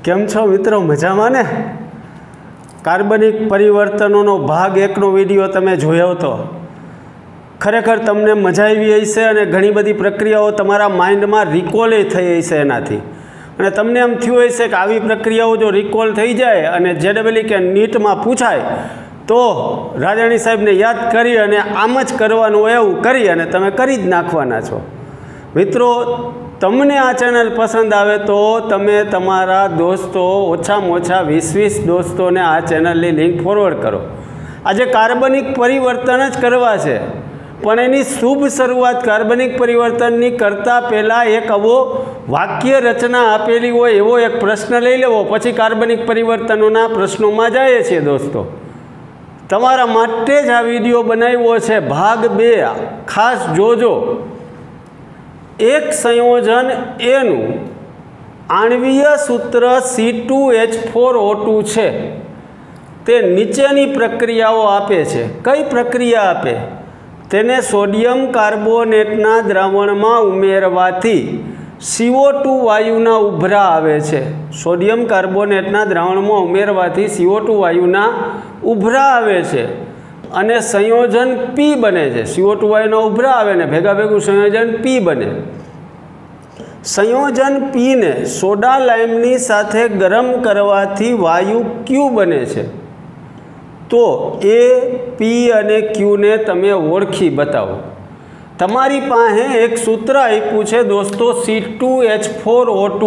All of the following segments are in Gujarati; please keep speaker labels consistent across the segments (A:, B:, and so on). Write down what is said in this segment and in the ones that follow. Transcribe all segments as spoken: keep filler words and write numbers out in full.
A: કેમ છો મિત્રો, મજામાં ને? કાર્બનિક પરિવર્તનોનો ભાગ એકનો વિડીયો તમે જોયો હતો. ખરેખર તમને મજા આવી હશે અને ઘણી બધી પ્રક્રિયાઓ તમારા માઇન્ડમાં રિકોલ થઈ હશે એનાથી. અને તમને એમ થયું હશે કે આવી પ્રક્રિયાઓ જો રિકોલ થઈ જાય અને જેડબલઈ કે નીટમાં પૂછાય તો રાજાણી સાહેબને યાદ કરી અને આમ જ કરવાનું એવું કરી અને તમે કરી જ નાખવાના છો. મિત્રો, તમને આ ચેનલ પસંદ આવે તો તમે તમારા દોસ્તો, ઓછામાં ઓછા વીસ વીસ દોસ્તોને આ ચેનલની લિંક ફોરવર્ડ કરો. આજે કાર્બનિક પરિવર્તન જ કરવા છે, પણ એની શુભ શરૂઆત કાર્બનિક પરિવર્તનની કરતાં પહેલાં એક આવો વાક્ય રચના આપેલી હોય એવો એક પ્રશ્ન લઈ લેવો, પછી કાર્બનિક પરિવર્તનોના પ્રશ્નોમાં જાય છે. દોસ્તો, તમારા માટે જ આ વિડીયો બનાવ્યો છે, ભાગ બે, ખાસ જોજો. એક સંયોજન એનું આણ્વીય સૂત્ર C two H four O two છે. તે નીચેની પ્રક્રિયાઓ આપે છે. કઈ પ્રક્રિયા આપે? તેને સોડિયમ કાર્બોનેટના દ્રાવણમાં ઉમેરવાથી સી ઓ ટુ વાયુના ઉભરા આવે છે. સોડિયમ કાર્બોનેટના દ્રાવણમાં ઉમેરવાથી સી ઓ ટુ વાયુના ઉભરા આવે છે અને સંયોજન પી બને છે. સી ઓ ટુ વાયુના ઉભરા આવે ને ભેગા ભેગું સંયોજન પી બને. સંયોજન પીને સોડા લાઇમની સાથે ગરમ કરવાથી વાયુ ક્યુ બને છે. તો એ, પી અને ક્યુને તમે ઓળખી બતાવો. તમારી પાસે એક સૂત્ર આપ્યું છે દોસ્તો, C two H four O two.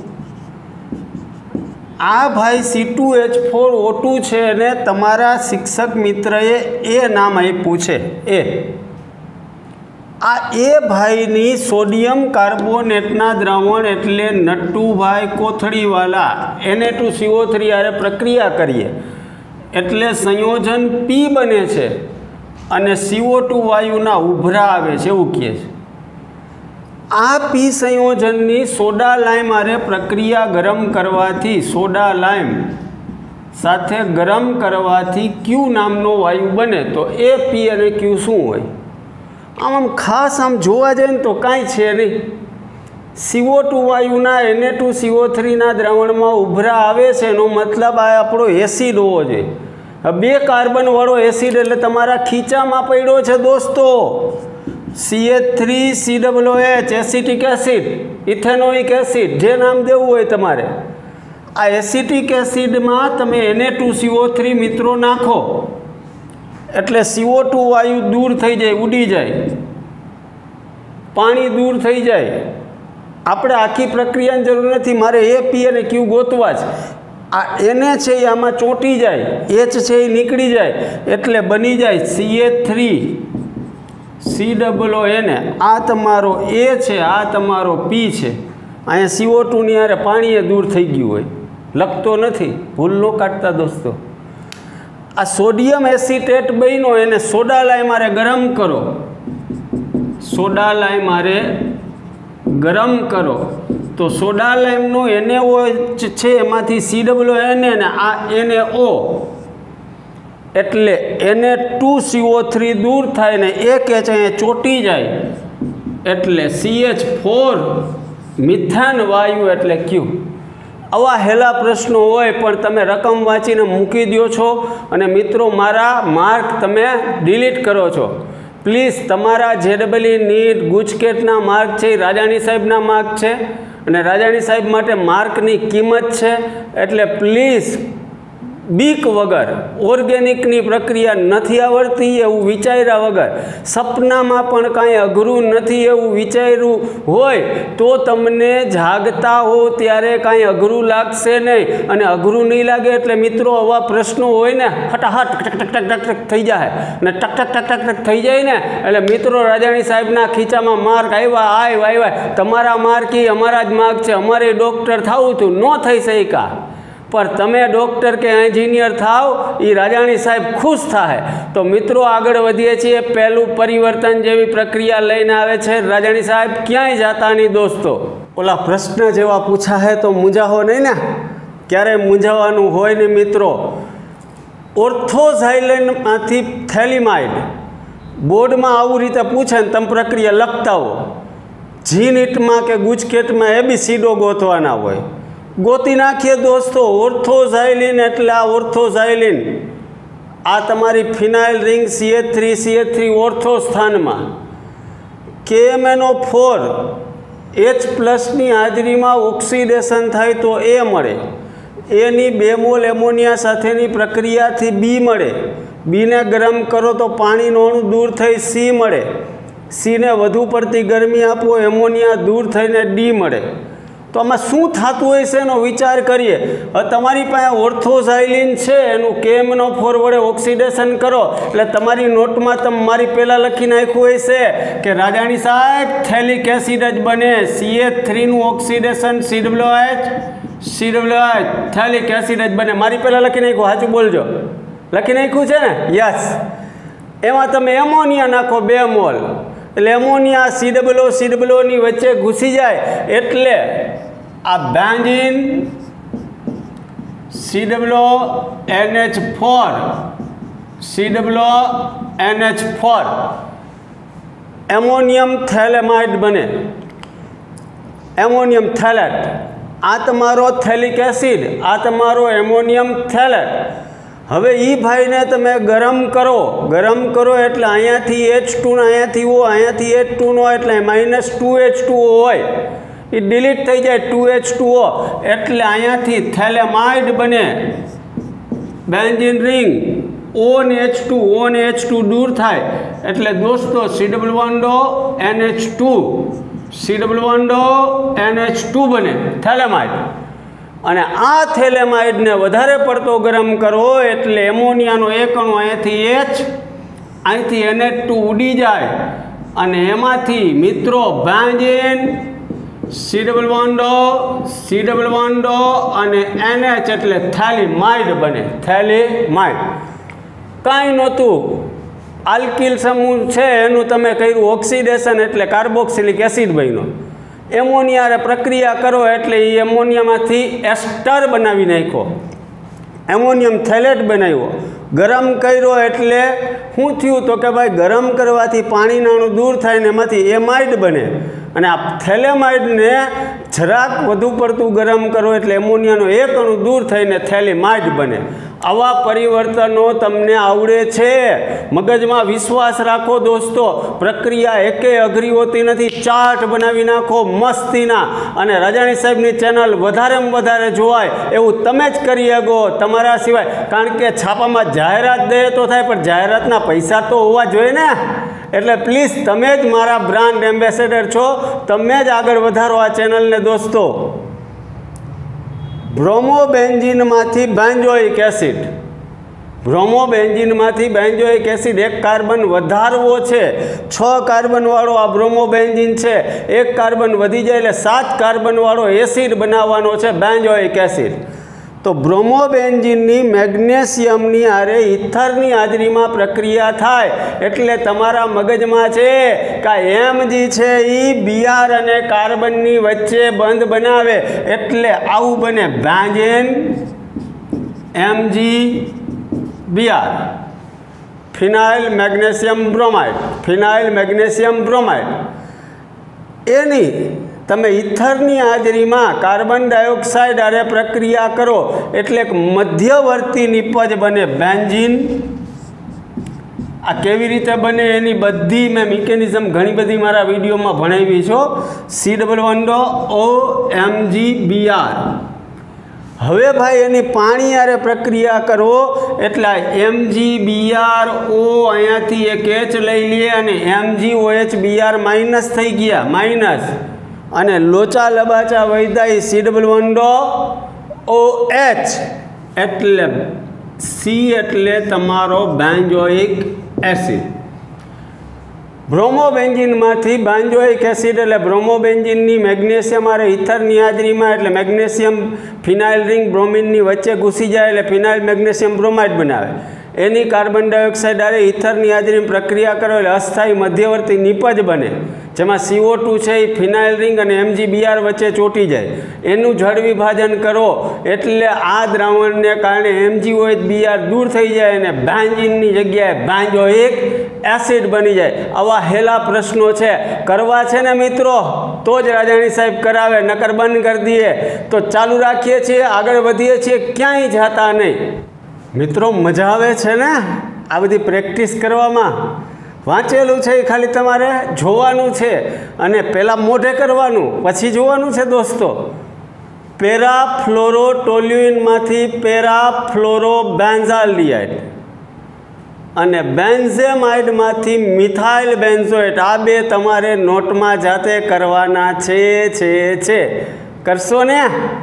A: આ ભાઈ C two H four O two છે અને તમારા શિક્ષક મિત્રએ એ નામ આપ્યું છે એ. આ એ ભાઈની સોડિયમ કાર્બોનેટના દ્રાવણ એટલે નટુભાઈ કોથળીવાલા એને ટુ સી ઓ થ્રી આરે પ્રક્રિયા કરીએ એટલે સંયોજન પી બને છે અને સી ઓ ટુ વાયુના ઉભરા આવે છે એવું કહે છે. આ પી સંયોજનની સોડા લાઇમ આરે પ્રક્રિયા ગરમ કરવાથી, સોડા લાઇમ સાથે ગરમ કરવાથી ક્યુ નામનો વાયુ બને. તો એ, પી અને ક્યુ શું હોય? આમ આમ ખાસ આમ જોવા જાય ને તો કાંઈ છે નહીં. સી ઓ ટુ વાયુના N A two C O થ્રીના દ્રાવણમાં ઉભરા આવે છે એનો મતલબ આ આપણો એસિડ હોવો જોઈએ. બે કાર્બનવાળો એસિડ એટલે તમારા ખીચામાં પડ્યો છે દોસ્તો. C H three C double O H acetic acid, ethanoic acid, જે નામ દેવું હોય તમારે. આ એસિટિક એસિડમાં તમે N A two C O three મિત્રો નાખો એટલે સી ઓ ટુ વાયુ દૂર થઈ જાય, ઉડી જાય, પાણી દૂર થઈ જાય. આપણે આખી પ્રક્રિયાની જરૂર નથી, મારે એ, પી અને ક્યુ ગોતવા જ. આ એને છે એ આમાં ચોંટી જાય, એચ છે એ નીકળી જાય એટલે બની જાય C H three C double O એને. આ તમારો એ છે, આ તમારો પી છે. અહીંયા સી ઓ ટુની હારે પાણી એ દૂર થઈ ગયું હોય, લખતો નથી, ભૂલ ન કાઢતા દોસ્તો. આ સોડિયમ એસિટેટ બન્યો એને સોડા લાઇમ હારે ગરમ કરો. સોડા લાઇમ હારે ગરમ કરો તો સોડા લાઇમનો એનએઓ છે એમાંથી સી ડબલ ઓ એને ને આ એને ઓ એટલે એને ટુ સી ઓ થ્રી દૂર થાય ને એક એચ અહીંયા ચોંટી જાય એટલે સી એચ ફોર મિથેન વાયુ એટલે ક્યુ. આવા હેલા પ્રશ્નો હોય પણ તમે રકમ વાંચીને મૂકી દો છો અને મિત્રો મારા માર્ક તમે ડિલીટ કરો છો. પ્લીઝ તમારા જેડબલઈ, નીટ, ગુજકેટના માર્ક છે એ રાજાણી સાહેબના માર્ક છે અને રાજાણી સાહેબ માટે માર્કની કિંમત છે. એટલે પ્લીઝ બીક વગર, ઓર્ગેનિકની પ્રક્રિયા નથી આવડતી એવું વિચાર્યા વગર, સપનામાં પણ કાંઈ અઘરું નથી એવું વિચાર્યું હોય તો તમને જાગતા હો ત્યારે કાંઈ અઘરું લાગશે નહીં. અને અઘરું નહીં લાગે એટલે મિત્રો આવા પ્રશ્નો હોય ને હટાહટ ટક ટક ટક ટક ટક થઈ જાય અને ટક ટક ટક ટક ટક થઈ જાય ને એટલે મિત્રો રાજાણી સાહેબના ખીચામાં માર્ક આવ્યા, આય આવ્યા. તમારા માર્ક એ અમારા જ માર્ક છે. અમારે ડૉક્ટર થવું હતું, ન થઈ શક્યા, પણ તમે ડૉક્ટર કે એન્જિનિયર થાવ એ રાજાણી સાહેબ ખુશ થાય. તો મિત્રો આગળ વધીએ છીએ. પહેલું પરિવર્તન જેવી પ્રક્રિયા લઈને આવે છે રાજાણી સાહેબ, ક્યાંય જાતા નહીં દોસ્તો. ઓલા પ્રશ્ન જેવા પૂછા હે તો મૂંઝાવો નહીં ને, ક્યારેય મૂંઝાવાનું હોય ને મિત્રો. ઓર્થોઝાઇલેનમાંથી થેલિમાઇડ બોર્ડમાં આવું રીતે પૂછે ને તમે પ્રક્રિયા લખતા હો. જી નીટમાં કે ગુજકેટમાં એ બી સીડો ગોતવાના હોય. ગોતી નાખીએ દોસ્તો. ઓર્થોઝાઇલિન એટલે આ ઓર્થોઝાઇલિન, આ તમારી phenyl ring C H three C H three ortho સ્થાનમાં કે M N O four H પ્લસની હાજરીમાં ઓક્સિડેશન થાય તો એ મળે. એની બેમોલ એમોનિયા સાથેની પ્રક્રિયાથી બી મળે. બીને ગરમ કરો તો પાણીનું અણુ દૂર થઈ સી મળે. સીને વધુ પડતી ગરમી આપો, એમોનિયા દૂર થઈને ડી મળે. તો આમાં શું થતું હોય છે એનો વિચાર કરીએ. હવે તમારી પાસે ઓર્થોઝાઇલિન છે, એનું કેમ નો ફોર વડે ઓક્સિડેશન કરો એટલે તમારી નોટમાં તમે મારી પહેલાં લખી નાખ્યું હોય છે કે રાજાણી સાહેબ થેલિક એસિડ જ બને. સી એચ થ્રીનું oxidation C W H C W H phthalic acid જ બને. મારી પહેલાં લખી નાખ્યું, સાચું બોલજો. લખી નાખ્યું છે ને? યસ. એમાં તમે એમોનિયા નાખો બે મોલ, એટલે એમોનિયા સી ડબલ્યુ સી ડબલ્યુની વચ્ચે ઘૂસી જાય એટલે આ benzene C W N H four C W N H four ammonium phthalimide બને. એમોનિયમ થેલેટ, આ તમારો થેલિક એસિડ, આ તમારો એમોનિયમ થેલેટ. હવે એ ભાઈને તમે ગરમ કરો. ગરમ કરો એટલે અહીંયાથી એચ ટુ અહીંયાથી ઓ, અહીંયાથી એચ ટુનો એટલે માઇનસ ટુ એચ ટુ હોય, એ ડિલીટ થઈ જાય ટુ એચ ટુ ઓ, એટલે અહીંયાથી થેલેમાઇડ બને. બેન્ઝીન રિંગ ઓ ને એચ ટુ, ઓ ને એચ ટુ દૂર થાય એટલે દોસ્તો C W one N H two C W one N H two બને થેલેમાઇડ. અને આ થેલેમાઇડને વધારે પડતો ગરમ કરો એટલે એમોનિયાનો એક અણુ અહીંયાથી એચ, અહીંથી એન એચ ટુ ઉડી જાય અને એમાંથી મિત્રો benzene C W one C W one અને એન એચ એટલે થેલિમાઇડ બને. થેલિમાઇડ કાંઈ નહોતું, આલ્કિલ સમૂહ છે એનું તમે કર્યું ઓક્સિડેશન એટલે કાર્બોક્સિલિક એસિડ બન્યો. એમોનિયા પ્રક્રિયા કરો એટલે એ એમોનિયામાંથી એસ્ટર બનાવી નાખ્યો, એમોનિયમ થેલેટ બનાવ્યો. ગરમ કર્યો એટલે શું થયું તો કે ભાઈ ગરમ કરવાથી પાણીના અણુ દૂર થાય ને એમાંથી એમાઇડ બને. અને આ થેલેમાઇડને જરાક વધુ પડતું ગરમ કરો એટલે એમોનિયાનો એક અણુ દૂર થઈને થેલિમાઇડ બને. આવા પરિવર્તનો તમને આવડે છે. મગજમાં વિશ્વાસ રાખો દોસ્તો, પ્રક્રિયા એકેય અઘરી હોતી નથી. ચાર્ટ બનાવી નાખો મસ્તીના, અને રાજાણી સાહેબની ચેનલ વધારેમાં વધારે જોવાય એવું તમે જ કરી શકો તમારા સિવાય. કારણ કે છાપામાં જાહેરાત દે તો થાય, પણ જાહેરાતના પૈસા તો હોવા જોઈએ ને. એટલે પ્લીઝ તમે જ મારા બ્રાન્ડ એમ્બેસેડર છો, તમે જ આગળ વધારો આ ચેનલને દોસ્તો. બ્રોમોબેન્ઝીનમાંથી બેન્ઝોઇક એસિડ, બ્રોમોબેન્ઝીનમાંથી બેન્ઝોઇક એસિડ એક કાર્બન વધારવો છે. છ કાર્બનવાળો આ બ્રોમોબેન્ઝીન છે, એક કાર્બન વધી જાય એટલે સાત કાર્બનવાળો એસિડ બનાવવાનો છે બેન્ઝોઇક એસિડ. તો બ્રોમોબેન્ઝીનની મેગ્નેશિયમની આરે ઇથરની હાજરીમાં પ્રક્રિયા થાય એટલે તમારા મગજમાં છે કે એમજી છે એ બીઆર અને કાર્બનની વચ્ચે બંધ બનાવે એટલે આવું બને benzene MG BR, phenyl magnesium bromide, phenyl magnesium bromide. એની તમે ઇથરની હાજરીમાં કાર્બન ડાયોક્સાઇડ આરે પ્રક્રિયા કરો એટલે એક મધ્યવર્તી નિપજ બને બેન્ઝીન. આ કેવી રીતે બને એની બધી મેં મિકેનિઝમ ઘણી બધી મારા વિડીયોમાં ભણાવી છો. C double one O M G B R. હવે ભાઈ એની પાણી આરે પ્રક્રિયા કરો એટલે એમ જી બી આર ઓ અહીંયાથી એક એચ લઈ લઈએ અને M G O H B R minus થઈ ગયા, માઇનસ, અને લોચા લબાચા વૈદાઈ C double one O H એટલે સી એટલે તમારો બેન્ઝોઇક એસિડ. બ્રોમોબેન્ઝીનમાંથી બેન્ઝોઇક એસિડ એટલે બ્રોમોબેન્ઝીનની મેગ્નેશિયમ આરે ઇથરની હાજરીમાં એટલે મેગ્નેશિયમ ફિનાઇલ રિંગ બ્રોમિનની વચ્ચે ઘૂસી જાય એટલે ફિનાઇલ મેગ્નેશિયમ બ્રોમાઇડ બનાવે. એની કાર્બન ડાયોક્સાઇડ આરે ઇથરની હાજરીમાં પ્રક્રિયા કરો એટલે અસ્થાયી મધ્યવર્તી નિપજ બને જેમાં સી ઓ ટુ છે એ ફિનાઇલ રિંગ અને એમ જી બી આર વચ્ચે ચોંટી જાય. એનું જળ વિભાજન કરો એટલે આ દ્રાવણને કારણે એમ G O H B R દૂર થઈ જાય અને બેન્ઝીનની જગ્યાએ બેન્ઝોઇક એસિડ બની જાય. આવા હેલા પ્રશ્નો છે, કરવા છે ને મિત્રો તો જ રાજાણી સાહેબ કરાવે, નકર બંધ કરી દઈએ તો ચાલુ રાખીએ છીએ, આગળ વધીએ છીએ, ક્યાંય જતા નહીં. મિત્રો મજા આવે છે ને આ બધી પ્રેક્ટિસ કરવામાં? વાંચેલું છે એ ખાલી તમારે જોવાનું છે અને પહેલાં મોઢે કરવાનું, પછી જોવાનું છે દોસ્તો. પેરાફ્લોરોટોલ્યુઇનમાંથી પેરાફ્લોરોબેન્ઝાલ્ડિહાઇડ અને બેન્ઝેમાઇડમાંથી મિથાઇલ બેન્ઝોએટ, આ બે તમારે નોટમાં જાતે કરવાના છે છે છે કરશો ને?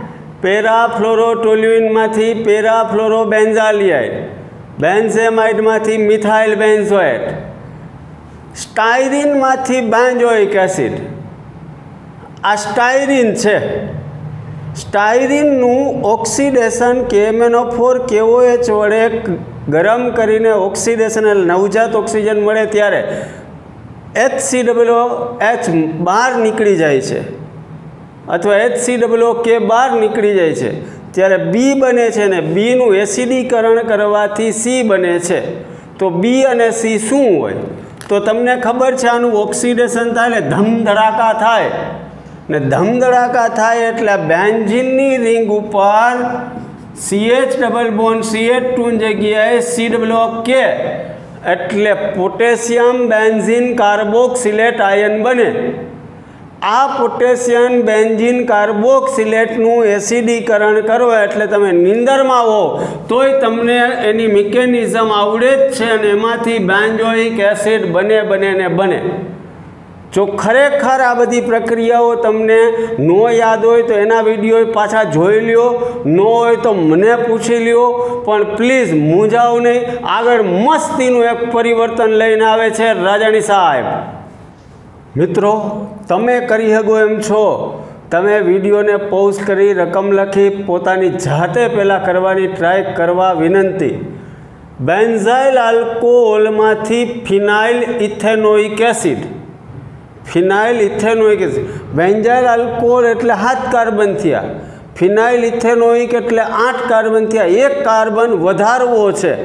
A: પેરાફ્લોરોટોલ્યુઇનમાંથી પેરાફ્લોરોબેન્ઝાલ્ડિહાઇડ, બેન્ઝેમાઇડમાંથી મિથાઇલ બેન્ઝોએટ, સ્ટાયરીનમાંથી બેન્ઝોઇક એસિડ. આ સ્ટાયરીન છે. સ્ટાયરીનનું ઓક્સિડેશન કેએમએનઓ ફોર કેઓએચ વડે ગરમ કરીને ઓક્સિડેશન એટલે નવજાત ઓક્સિજન મળે ત્યારે એચ સી ડબલ્યુ એચ બહાર નીકળી જાય છે અથવા એચ સી ડબલ્યુ કે બહાર નીકળી જાય છે ત્યારે બી બને છે ને બીનું એસિડીકરણ કરવાથી સી બને છે. તો બી અને સી શું હોય? તો તમને ખબર છે આનું ઓક્સિડેશન થાય એટલે ધમધડાકા થાય ને ધમધડાકા થાય એટલે બેન્ઝીનની રિંગ ઉપર C H double bond C H ટુની જગ્યાએ સી ડબલ્યુ કે એટલે પોટેશિયમ બેન્ઝીન કાર્બોક્સિલેટ આયન બને. આ પોટેશિયમ બેન્ઝીન કાર્બોક્સિલેટનું એસિડીકરણ કરો એટલે તમે નીંદરમાં હો તોય તમને એની મિકેનિઝમ આવડે જ છે અને એમાંથી બેન્ઝોઇક એસિડ બને બને ને બને. જો ખરેખર આ બધી પ્રક્રિયાઓ તમને ન યાદ હોય તો એના વિડીયો પાછા જોઈ લ્યો, ન હોય તો મને પૂછી લ્યો, પણ પ્લીઝ મૂંઝાવ નહીં. આગળ મસ્તીનું એક પરિવર્તન લઈને આવે છે રાજાણી સાહેબ. મિત્રો તમે કરી શકો એમ છો, તમે વિડીયોને પોઝ કરી રકમ લખી પોતાની જાતે પહેલાં કરવાની ટ્રાય કરવા વિનંતી. બેન્ઝાઇલ આલ્કોહોલમાંથી phenyl ethanoic acid, phenyl ethanoic acid. Benzyl alcohol એટલે સાત કાર્બન થયા, ફિનાઇલ ઇથેનોઇક એટલે આઠ કાર્બન થયા. એક કાર્બન વધારવો છે,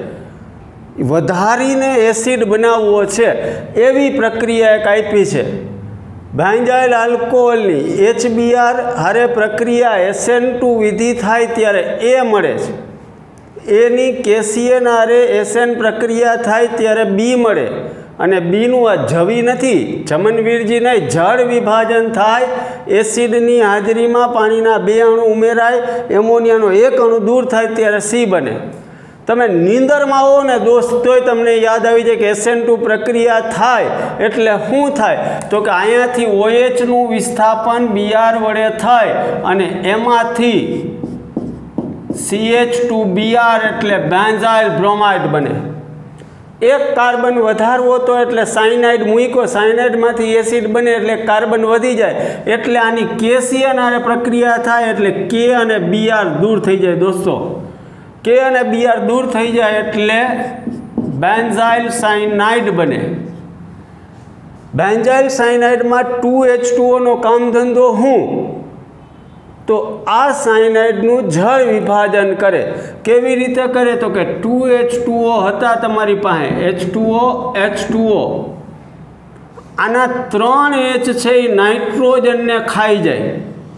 A: વધારીને એસિડ બનાવવો છે, એવી પ્રક્રિયા એક આપી છે. બેન્ઝાઇલ આલ્કોહોલની એચ બી આર હારે પ્રક્રિયા એસ એન ટુ વિધિ થાય ત્યારે એ મળે છે. એની કેસીએન હારે એસ એન પ્રક્રિયા થાય ત્યારે બી મળે અને બીનું આ જવી નથી, જમનવીરજી નહીં, જળ વિભાજન થાય, એસિડની હાજરીમાં પાણીના બે અણુ ઉમેરાય, એમોનિયાનો એક અણુ દૂર થાય ત્યારે સી બને. તમે નીંદરમાં આવો ને દોસ્ત તોય તમને યાદ આવી જાય કે એસ એન ટુ પ્રક્રિયા થાય એટલે શું થાય? તો કે અહીંયાથી ઓએચનું વિસ્થાપન બી આર વડે થાય અને એમાંથી C H two B R એટલે બેન્ઝાઇલ બ્રોમાઇડ બને. એક કાર્બન વધારવો તો એટલે સાયનાઇડ મૂકો, સાયનાઇડમાંથી એસિડ બને એટલે કાર્બન વધી જાય એટલે આની કેસીએન આરે પ્રક્રિયા થાય એટલે કે અને બી આર દૂર થઈ જાય દોસ્તો. કે અને બી આર દૂર થઈ જાય એટલે બેન્ઝાઇલ સાયનાઇડ બને. બેન્ઝાઇલ સાયનાઇડમાં ટુ એચ ટુ ઓનો કામ ધંધો શું? તો આ સાયનાઇડનું જળ વિભાજન કરે. કેવી રીતે કરે? તો કે ટુ એચ ટુ ઓ હતા તમારી પાસે, H two O H two O, આના ત્રણ એચ છે એ નાઇટ્રોજનને ખાઈ જાય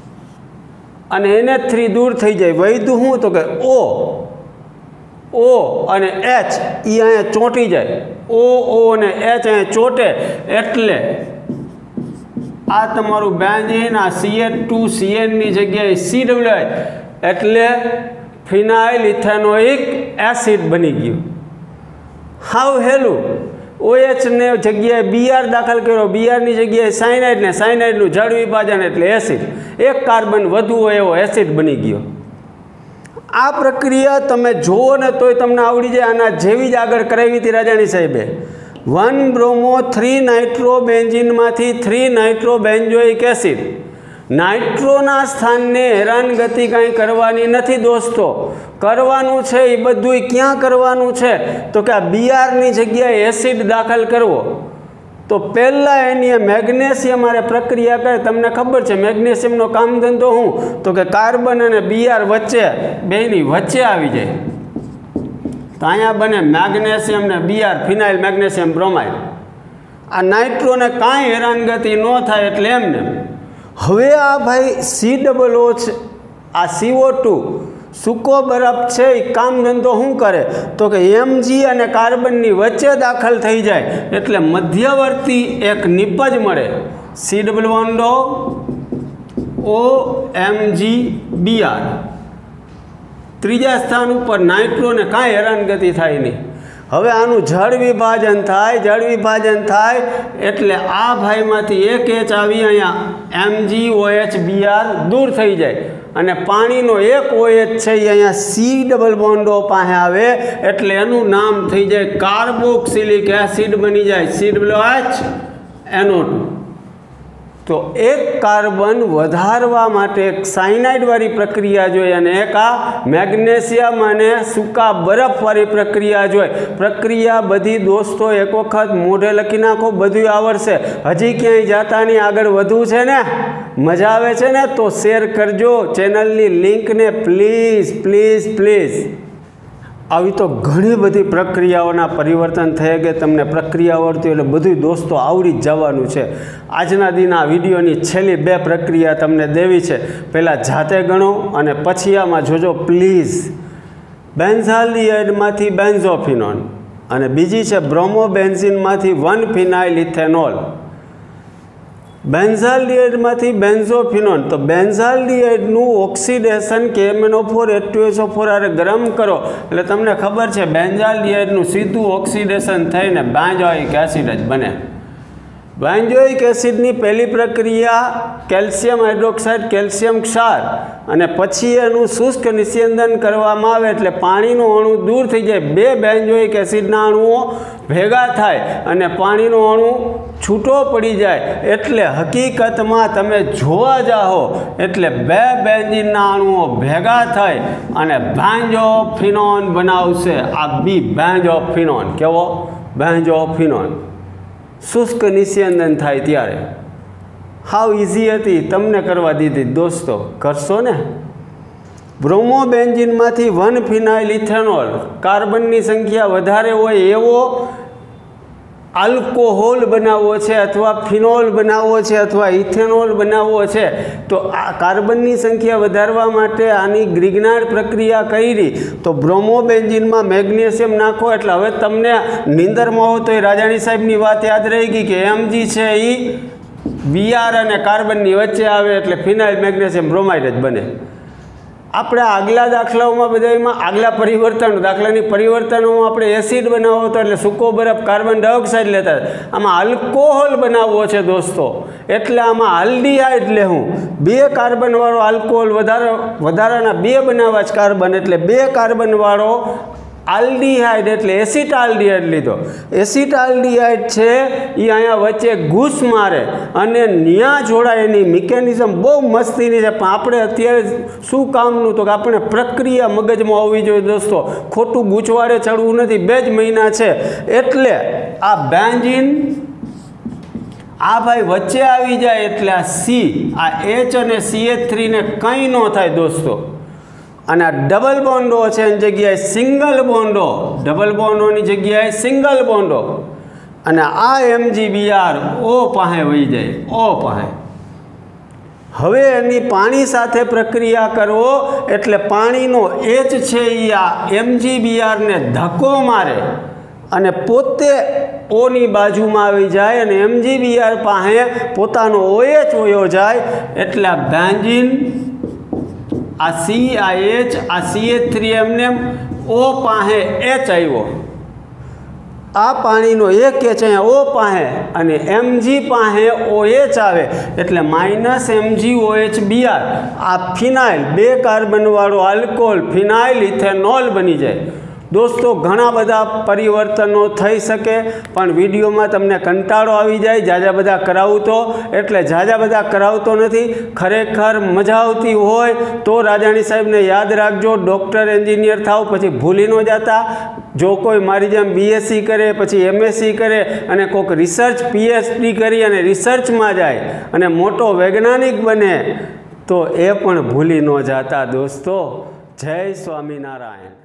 A: અને એને થ્રી દૂર થઈ જાય. વૈધું શું? તો કે ઓ ઓ અને એચ એ અહીંયા ચોંટી જાય. ઓ ઓ અને એચ અહીંયા ચોંટે એટલે આ તમારું બેન્ઝીન, આ સી એચ ટુ સી એનની જગ્યાએ સી ડબલ્યુ એટલે ફિનાઇલ ઇથેનોઇક એસિડ બની ગયું. હાવ હેલું. ઓએચને જગ્યાએ બીઆર દાખલ કર્યો, બીઆરની જગ્યાએ સાયનાઇડને, સાયનાઇડનું જળ વિભાજન એટલે એસિડ, એક કાર્બન વધુ હોય એવો એસિડ બની ગયો. આ પ્રક્રિયા તમે જુઓ ને તોય તમને આવડી જાય. આના જેવી જ આગળ કરાવી હતી રાજાણી સાહેબે. વન બ્રોમો થ્રી નાઇટ્રો બેન્ઝીનમાંથી થ્રી નાઇટ્રો બેન્ઝોઇક એસિડ. નાઇટ્રોના સ્થાનને હેરાનગતિ કાંઈ કરવાની નથી દોસ્તો. કરવાનું છે એ બધું ક્યાં કરવાનું છે? તો કે આ બીઆરની જગ્યાએ એસિડ દાખલ કરવો. તો પહેલાં એની મેગ્નેશિયમ મારે પ્રક્રિયા કરે. તમને ખબર છે મેગ્નેશિયમનો કામ ધંધો શું? તો કે કાર્બન અને બીઆર વચ્ચે બેની વચ્ચે આવી જાય તો અહીંયા બને મેગ્નેશિયમ ને બીઆર, ફિનાઇલ મેગ્નેશિયમ બ્રોમાઇડ. આ નાઇટ્રોને કાંઈ હેરાનગતિ ન થાય એટલે એમને. હવે આ ભાઈ સી ડબલ ઓ છે, આ સીઓ ટુ સૂકો બરફ છે એ કામ ધંધો શું કરે તો કે એમજી અને કાર્બનની વચ્ચે દાખલ થઈ જાય એટલે મધ્યવર્તી એક નિપજ મળે, C double bond O MG BR. ત્રીજા સ્થાન ઉપર નાઇટ્રોને કાંઈ હેરાનગતિ થાય નહીં. હવે આનું જળ વિભાજન થાય, જળ વિભાજન થાય એટલે આ ભાઈમાંથી એક એચ આવી અહીંયા એમજી ઓએચ બીઆર દૂર થઈ જાય અને પાણીનો એક ઓએચ છે એ અહીંયા સી ડબલ બોન્ડો પાસે આવે એટલે એનું નામ થઈ જાય કાર્બોક્સિલિક એસિડ બની જાય, C double H NO two. તો એક કાર્બન વધારવા માટે એક સાયનાઇડવાળી પ્રક્રિયા જોઈએ અને એક આ મેગ્નેશિયમ અને સૂકા બરફવાળી પ્રક્રિયા જોઈએ. પ્રક્રિયા બધી દોસ્તો એક વખત મોઢે લખી નાખો, બધું આવડશે. હજી ક્યાંય જાતા નહીં, આગળ વધવું છે ને, મજા આવે છે ને તો શેર કરજો ચેનલની લિંકને પ્લીઝ પ્લીઝ પ્લીઝ. આવી તો ઘણી બધી પ્રક્રિયાઓના પરિવર્તન થઈ ગયા. તમને પ્રક્રિયા આવડતી એટલે બધું દોસ્તો આવડી જ જવાનું છે. આજના દિન આ વિડીયોની છેલ્લી બે પ્રક્રિયા તમને દેવી છે. પહેલાં જાતે ગણો અને પછી આમાં જોજો પ્લીઝ. બેન્ઝાલ્ડિહાઇડમાંથી બેન્ઝોફિનોન અને બીજી છે બ્રોમોબેન્ઝીનમાંથી વન ફિનાઇલ ઇથેનોલ. બેન્ઝાલ્ડિહાઇડમાંથી બેન્ઝોફિનોન, તો બેન્ઝાલ્ડિહાઇડનું oxidation K M N O four H two S O four આરે ગરમ કરો એટલે તમને ખબર છે બેન્ઝાલ્ડિહાઇડનું સીધું ઓક્સિડેશન થઈને બેન્ઝોઇક એસિડ જ બને. બેન્ઝોઇક એસિડની પહેલી પ્રક્રિયા કેલ્શિયમ હાઇડ્રોક્સાઇડ, કેલ્શિયમ ક્ષાર અને પછી એનું શુષ્ક નિસ્યંદન કરવામાં આવે એટલે પાણીનો અણુ દૂર થઈ જાય. બે બેન્ઝોઇક એસિડના અણુઓ ભેગા થાય અને પાણીનો અણુ છૂટો પડી જાય એટલે હકીકતમાં તમે જોવા જાઓ એટલે બે બેન્ઝીનના અણુઓ ભેગા થાય અને બેન્ઝોફિનોન બનાવશે. આ બી બેન્ઝોફિનોન. કેવો? બેન્ઝોફિનોન. શુષ્ક નિસ્યંદન થાય ત્યારે. હાવ ઇઝી હતી, તમને કરવા દીધી દોસ્તો, કરશો ને. બ્રોમોબેન્ઝીનમાંથી વન ફિનાઇલ ઇથેનોલ, કાર્બનની સંખ્યા વધારે હોય એવો આલ્કોહોલ બનાવવો છે અથવા ફિનોલ બનાવવો છે અથવા ઇથેનોલ બનાવવો છે તો આ કાર્બનની સંખ્યા વધારવા માટે આની ગ્રિગ્નાર્ડ પ્રક્રિયા કરી તો બ્રોમોબેન્ઝીનમાં મેગ્નેશિયમ નાખો એટલે હવે તમને નીંદરમાં હો તો એ રાજાણી સાહેબની વાત યાદ રહી ગઈ કે એમજી છે એ બીઆર અને કાર્બનની વચ્ચે આવે એટલે ફિનાઇલ મેગ્નેશિયમ બ્રોમાઇડ જ બને. આપણે આગલા દાખલાઓમાં બધામાં આગલા પરિવર્તન દાખલાની પરિવર્તનોમાં આપણે એસિડ બનાવવો હતો એટલે સૂકો બરફ કાર્બન ડાયોક્સાઇડ લેતા. આમાં આલ્કોહોલ બનાવવો છે દોસ્તો એટલે આમાં આલ્ડીહાઇડ લેવું. બે કાર્બનવાળો આલ્કોહોલ વધારે વધારાના બે બનાવવા જ કાર્બન એટલે બે કાર્બનવાળો આલ્ડીહાઇડ એટલે એસિટાલ્ડીહાઇડ લીધો. એસિટાલ્ડીહાઇડ છે એ અહીંયા વચ્ચે ઘૂસ મારે અને ન્યા જોડાય એની મિકેનિઝમ બહુ મસ્તીની છે પણ આપણે અત્યારે શું કામનું તો કે આપણે પ્રક્રિયા મગજમાં હોવી જોઈએ દોસ્તો. ખોટું ગૂંચવાડે ચડવું નથી, બે જ મહિના છે એટલે આ બેન્ઝીન આ ભાઈ વચ્ચે આવી જાય એટલે આ સી આ એચ અને સી એચ થ્રીને કંઈ ન થાય દોસ્તો. અને આ ડબલ બોન્ડો છે એની જગ્યાએ સિંગલ બોન્ડો, ડબલ બોન્ડોની જગ્યાએ સિંગલ બોન્ડો અને આ એમજીબીઆર ઓ પાસે વહી જાય, ઓ પાસે. હવે એની પાણી સાથે પ્રક્રિયા કરવો એટલે પાણીનો એચ છે એ આ એમજીબીઆરને ધક્કો મારે અને પોતે ઓની બાજુમાં આવી જાય અને એમજીબીઆર પાસે પોતાનો ઓએચ વયો જાય એટલે આ બેન્ઝીન આ સી આ એચ આ સી એચ થ્રી એમને ઓ પાસે એચ આવ્યો. આ પાણીનો એક એચ અહીંયા ઓ પાસે અને એમજી પાસે ઓ એચ આવે એટલે minus MG O H BR આ ફિનાઇલ બે કાર્બનવાળો આલ્કોહોલ ફિનાઇલ ઇથેનોલ બની જાય. દોસ્તો ઘણા બધા પરિવર્તનો થઈ શકે પણ વિડીયોમાં તમને કંટાળો આવી જાય જાજા બધા કરાવું તો એટલે જાજા બધા કરાવતો નથી. ખરેખર મજા આવતી હોય તો રાજાણી સાહેબને યાદ રાખજો, ડૉક્ટર એન્જિનિયર થાવ પછી ભૂલી ન જતા. જો કોઈ મારી જેમ બીએસસી કરે પછી એમએસસી કરે અને કોઈક રિસર્ચ પીએચડી કરી અને રિસર્ચમાં જાય અને મોટો વૈજ્ઞાનિક બને તો એ પણ ભૂલી ન જતા દોસ્તો. જય સ્વામિનારાયણ.